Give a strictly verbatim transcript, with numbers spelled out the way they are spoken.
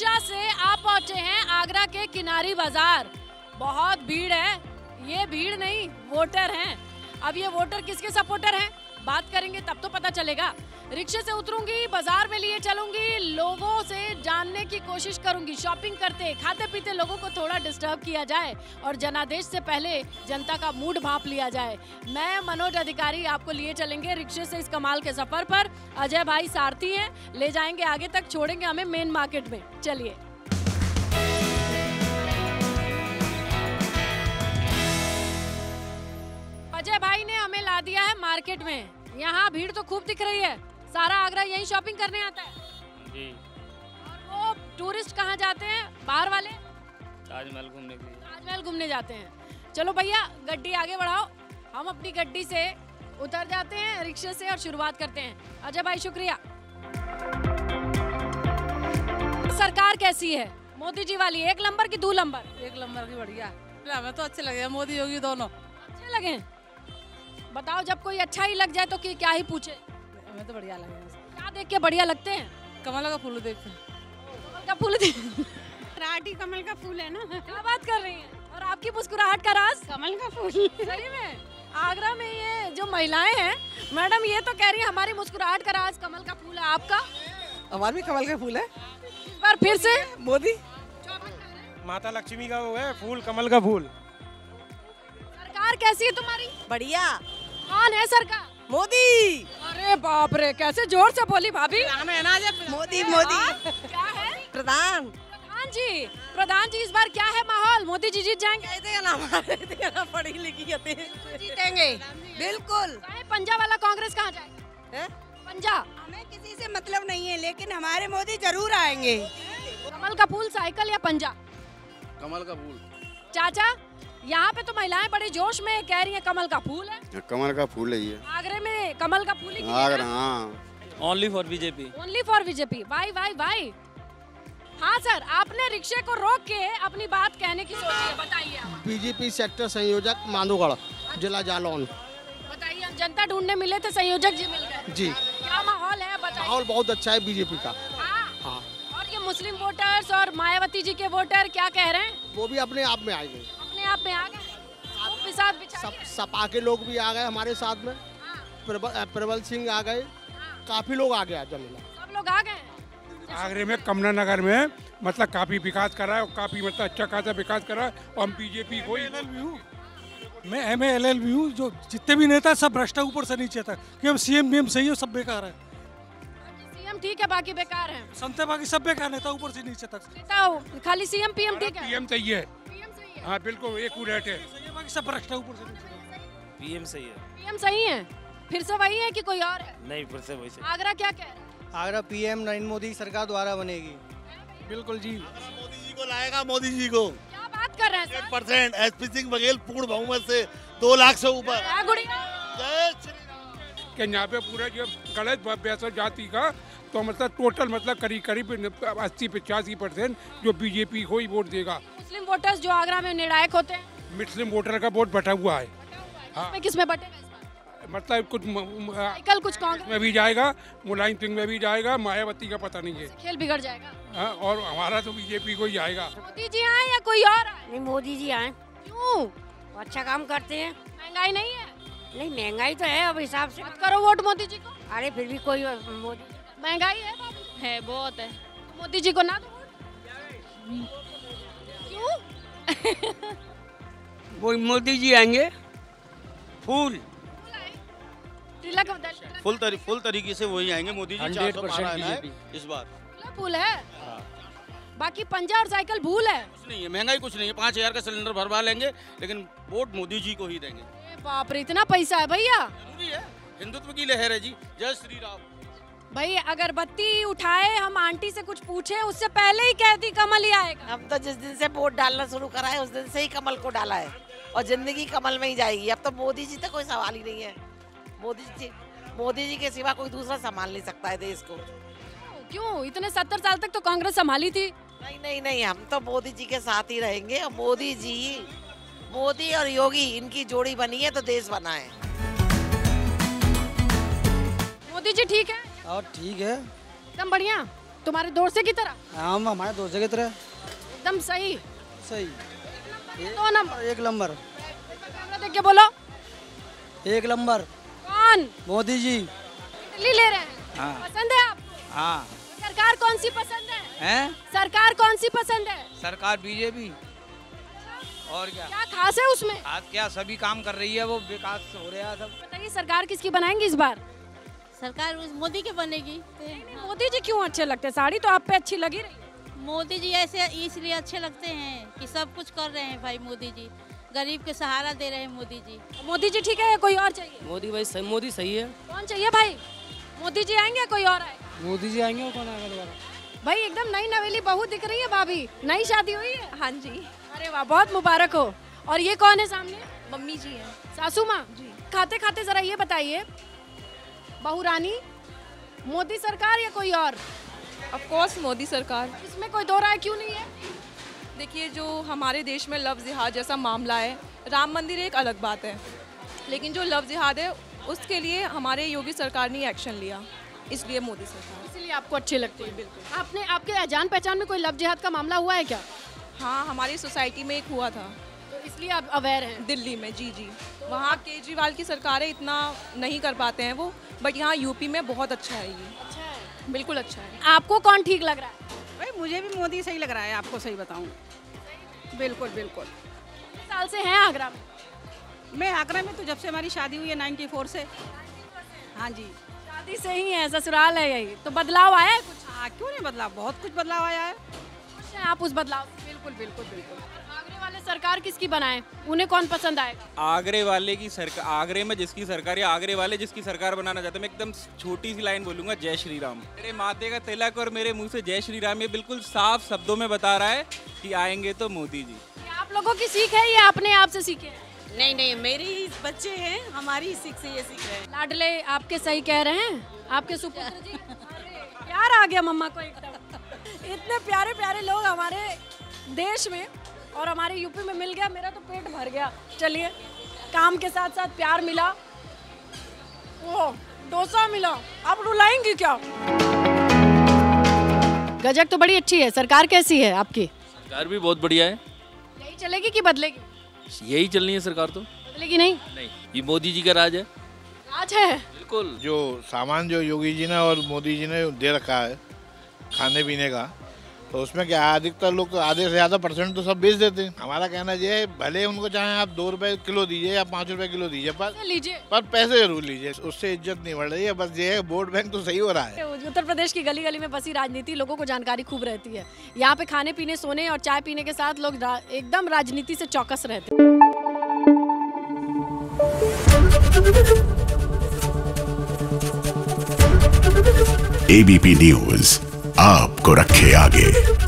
Rickshaw से आप पहुंचे हैं आगरा के किनारी बाजार। बहुत भीड़ है, ये भीड़ नहीं वोटर हैं। अब ये वोटर किसके सपोर्टर हैं बात करेंगे तब तो पता चलेगा। रिक्शे से उतरूंगी, बाजार में लिए चलूंगी, लोगों से जानने की कोशिश करूंगी। शॉपिंग करते खाते पीते लोगों को थोड़ा डिस्टर्ब किया जाए और जनादेश से पहले जनता का मूड भांप लिया जाए। मैं मनोज अधिकारी आपको लिए चलेंगे रिक्शे से इस कमाल के सफर पर। अजय भाई सारथी हैं, ले जाएंगे आगे तक, छोड़ेंगे हमें मेन मार्केट में। चलिए। अजय भाई ने हमें ला दिया है मार्केट में। यहाँ भीड़ तो खूब दिख रही है, सारा आगरा यही शॉपिंग करने आता है जी। और वो टूरिस्ट कहाँ जाते हैं बाहर वाले? ताजमहल घूमने के लिए। ताजमहल घूमने जाते हैं। चलो भैया गड्डी आगे बढ़ाओ, हम अपनी गड्डी से उतर जाते हैं रिक्शे से और शुरुआत करते हैं। अजय भाई शुक्रिया। सरकार कैसी है? मोदी जी वाली एक नंबर की दो नंबर? एक नंबर की बढ़िया। हमें तो अच्छे लगे मोदी योगी दोनों अच्छे लगे। बताओ जब कोई अच्छा ही लग जाए तो कि क्या ही पूछे। हमें तो बढ़िया लगे। क्या देख के बढ़िया लगते हैं? कमल का फूल देखते हैं। कमल का फूल राठी कमल का फूल है ना। क्या बात कर रही हैं? और आपकी मुस्कुराहट का राज? कमल का फूल। सही में आगरा में ये जो महिलाएं हैं मैडम, ये तो कह रही है हमारी मुस्कुराहट का राज कमल का फूल है। आपका? हमारे भी कमल का फूल है। इस बार फिर से मोदी। माता लक्ष्मी का वो है फूल, कमल का फूल। सरकार कैसी है तुम्हारी? बढ़िया। कौन है सरकार? मोदी। अरे बाप रे, कैसे जोर से बोली भाभी। मोदी मोदी। क्या है? प्रधान। प्रधान जी, प्रधान जी इस बार क्या है माहौल? मोदी जी जीत जाएंगे? ना पढ़ी लिखी जीतेंगे बिल्कुल। पंजा वाला कांग्रेस कहाँ जाएगा? पंजा। हमें किसी से मतलब नहीं है, लेकिन हमारे मोदी जरूर आएंगे। कमल का फूल साइकिल या पंजा? कमल का फूल। चाचा यहाँ पे तो महिलाएं बड़े जोश में कह रही हैं कमल का फूल है। कमल का फूल है ये। आगरे में कमल का फूल ही आगरा, हाँ। Only for BJP. Only for BJP. वाई वाई वाई। हाँ सर, आपने रिक्शे को रोक के अपनी बात कहने की सोची है, बताइए आप। बीजेपी सेक्टर संयोजक मांधोगढ़, जिला जालौन। बताइए, हम जनता ढूंढने मिले थे, संयोजक जी मिल गए जी। क्या माहौल है बताइए। माहौल बहुत अच्छा है बीजेपी का। हाँ। हाँ। और ये मुस्लिम वोटर्स और मायावती जी के वोटर क्या कह रहे हैं? वो भी अपने आप में आ गए, अपने आप में आ गए। साथ सब सपा के लोग भी आ गए हमारे साथ में। प्रबल, प्रबल सिंह आ गए, काफी लोग आ गए जमीला। सब लोग आ गए। आगरे में कमला नगर में मतलब काफी विकास करा है और काफी मतलब अच्छा खासा विकास करा है और हम बीजेपी को ही। मैं एम एल एल हूँ। जो जितने भी नेता सब भ्रष्ट ऊपर से नीचे तक, कि हम सीएम बीएम सही हो, सब बेकार है। सीएम ठीक है, बाकी बेकार है। संते बाकी सब बेकार, नेता ऊपर से नीचे तक। नेता खाली सीएम पीएम ठीक है। पीएम सही है। हाँ बिल्कुल, एक रेट है। बाकी सब भ्रष्ट ऊपर से नीचे। पीएम सही है। पीएम सही है। फिर से वही है कि कोई और है? नहीं, फिर से वही से। आगरा क्या कह रहा है? आगरा पीएम नरेंद्र मोदी सरकार द्वारा बनेगी। बिल्कुल जी। मोदी जी को लाएगा, मोदी जी को। क्या बात कर रहे हैं सर? परसेंट एसपी सिंह बघेल पूर्ण बहुमत से दो लाख से ऊपर। कि यहाँ पे पूरा जो गलत बैसर जाति का तो मतलब टोटल मतलब करीब करीब अस्सी पचासी परसेंट जो बीजेपी को ही वोट देगा। मुस्लिम वोटर्स जो आगरा में निर्णायक होते हैं, मुस्लिम वोटर का वोट बटा हुआ है। हाँ। इसमें किसमें बटेगा इस बार? मतलब कुछ कल कुछ कांग्रेस में भी जाएगा, मुलायम सिंह में भी जाएगा, मायावती का पता नहीं है। खेल बिगड़ जाएगा। हाँ, और हमारा तो बीजेपी को ही आएगा। मोदी जी आए या कोई और आए? नहीं, मोदी जी आए। क्यों? अच्छा काम करते हैं। महंगाई नहीं है? नहीं, महंगाई तो है अब हिसाब से। मत करो वोट मोदी जी को। अरे फिर भी कोई मोदी। महंगाई है बाबू? है, बहुत है। तो मोदी जी को ना दो वोट। क्यों? वो मोदी जी आएंगे। फूल तिलक फुल तरी, फुल तरीके से वही आएंगे Modi ji. Hundred percent BJP इस बार। फूल है। बाकी पंजा और साइकिल भूल है। कुछ नहीं है, महंगाई कुछ नहीं है। पाँच हजार का सिलेंडर भरवा लेंगे, लेकिन वोट मोदी जी को ही देंगे। बाप रे, इतना पैसा है भैया। जरूरी है, हिंदुत्व की लहर है जी। जय श्री राम। भाई अगरबत्ती उठाए, हम आंटी से कुछ पूछे, उससे पहले ही कहती कमल ही आएगा। हम तो जिस दिन से वोट डालना शुरू करा है उस दिन से ही कमल को डाला है और जिंदगी कमल में ही जाएगी। अब तो मोदी जी तो कोई सवाल ही नहीं है। मोदी जी मोदी जी के सिवा कोई दूसरा संभाल नहीं सकता है देश को। क्यों? इतने सत्तर साल तक तो कांग्रेस संभाली थी। नहीं नहीं नहीं, हम तो मोदी जी के साथ ही रहेंगे। और मोदी जी, मोदी और योगी इनकी जोड़ी बनी है तो देश बना है। मोदी जी ठीक है और ठीक है, एकदम बढ़िया। तुम्हारे दोस्त की तरह? हम हमारे दोस्त की तरह एकदम सही। सही। दो नंबर। एक नंबर। कैमरा देख के बोलो। एक नंबर। कौन? मोदी जी। दिल्ली ले रहे हैं। हाँ। पसंद है आपको? हाँ। सरकार कौन सी पसंद है? हैं? सरकार कौन सी पसंद है? सरकार बीजेपी। और क्या क्या खास है उसमें? आज क्या सभी काम कर रही है, वो विकास हो रहा है सब। बताइए सरकार किसकी बनाएंगे इस बार? सरकार उस मोदी की बनेगी। नहीं, नहीं, मोदी जी क्यों अच्छे लगते हैं? साड़ी तो आप पे अच्छी लगी रही है। मोदी जी ऐसे इसलिए अच्छे लगते हैं कि सब कुछ कर रहे हैं भाई। मोदी जी गरीब के सहारा दे रहे हैं। मोदी जी मोदी जी ठीक है या कोई और चाहिए? मोदी भाई सही, मोदी सही है। कौन चाहिए भाई? मोदी जी आएंगे या कोई और आए? मोदी जी आएंगे और कौन आएगा दोबारा? भाई एकदम नई नवेली बहू दिख रही है भाभी। नई शादी हुई है? हाँ जी। अरे वाह, बहुत मुबारक हो। और ये कौन है सामने? मम्मी जी हैं। सासू माँ जी। खाते खाते जरा ये बताइए, बहू रानी, मोदी सरकार या कोई और? ऑफ कोर्स मोदी सरकार। इसमें कोई दो राय क्यों नहीं है? देखिए, जो हमारे देश में लव जिहाद जैसा मामला है, राम मंदिर एक अलग बात है, लेकिन जो लव जिहाद है उसके लिए हमारे योगी सरकार ने एक्शन लिया, इसलिए मोदी सरकार। इसलिए आपको अच्छी लगती है? बिल्कुल। आपने आपके जान पहचान में कोई लव जिहाद का मामला हुआ है क्या? हाँ, हमारी सोसाइटी में एक हुआ था, तो इसलिए आप अवेयर हैं? दिल्ली में। जी जी। वहाँ केजरीवाल की सरकारें इतना नहीं कर पाते हैं वो, बट यहाँ यूपी में बहुत अच्छा है ये। अच्छा है? बिल्कुल अच्छा है। आपको कौन ठीक लग रहा है? भाई मुझे भी मोदी सही लग रहा है, आपको सही बताऊं। बिल्कुल बिल्कुल। कितने साल से हैं आगरा में? मैं आगरा में तो जब से हमारी शादी हुई है चौरानवे से। हाँ जी। शादी से ही है, ससुराल है यही। तो बदलाव आया है कुछ? हाँ, क्यों नहीं बदलाव, बहुत कुछ बदलाव आया है। खुश हैं आप उस बदलाव से? बिल्कुल बिल्कुल बिल्कुल। आगरे वाले सरकार किसकी बनाए? उन्हें कौन पसंद आएगा? आगरे वाले की सरकार, आगरे में जिसकी सरकार या आगरे वाले जिसकी सरकार बनाना चाहते हैं, मैं एकदम छोटी सी लाइन बोलूंगा, जय श्री राम। मेरे माथे का तिलक और मेरे मुंह से जय श्री राम ये बिल्कुल साफ शब्दों में बता रहा है कि आएंगे तो मोदी जी। ये आप लोगों की सीख है या अपने आप से सीखे हैं? नहीं नहीं, मेरी बच्चे हैं, हमारी सीख से ये सीख रहे हैं। लाडले आपके सही कह रहे हैं, आपके सुपुत्र जी। अरे, प्यार आ गया मम्मा को एकदम। इतने प्यारे प्यारे लोग हमारे देश में और हमारे यूपी में मिल गया, मेरा तो पेट भर गया। चलिए, काम के साथ साथ प्यार मिला, वो डोसा मिला। आप रुलाएंगी क्या? गजक तो बड़ी अच्छी है। सरकार कैसी है आपकी? सरकार भी बहुत बढ़िया है। यही चलेगी कि बदलेगी? यही चलनी है सरकार तो। बदलेगी नहीं? नहीं, ये मोदी जी का राज है। राज है? बिल्कुल। जो सामान जो योगी जी ने और मोदी जी ने दे रखा है खाने पीने का, तो उसमें क्या है, अधिकतर लोग तो आधे से ज़्यादा परसेंट तो सब बेच देते हैं। हमारा कहना ये है, भले उनको चाहे आप दो रुपए किलो दीजिए या पाँच रुपए किलो दीजिए, पर लीजिए, पर पैसे जरूर लीजिए, उससे इज्जत नहीं बढ़ रही है। बस ये है, वोट बैंक तो सही हो रहा है। उत्तर प्रदेश की गली गली में बसी राजनीति, लोगों को जानकारी खूब रहती है। यहाँ पे खाने पीने, सोने और चाय पीने के साथ लोग रा, एकदम राजनीति से चौकस रहते हैं। एबीपी न्यूज आपको रखे आगे।